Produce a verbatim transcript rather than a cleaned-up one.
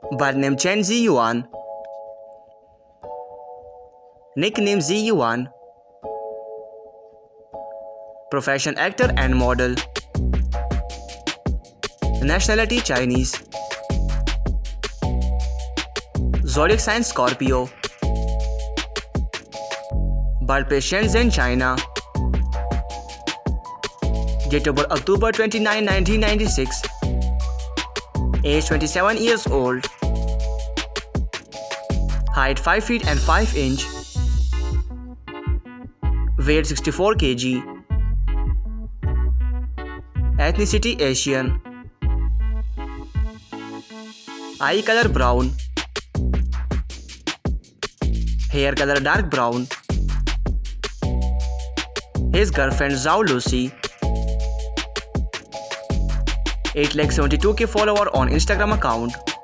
Birth name Chen Zheyuan. Nickname Zheyuan. Profession actor and model. Nationality Chinese. Zodiac sign Scorpio. Birthplace Shenzhen, China. Date of birth October twenty-ninth, nineteen ninety-six. Age twenty-seven years old. Height five feet and five inch. Weight sixty-four kilograms. Ethnicity Asian. Eye color brown. Hair color dark brown. His girlfriend Zhao Lucy. eight lakh seventy-two K follower on Instagram account.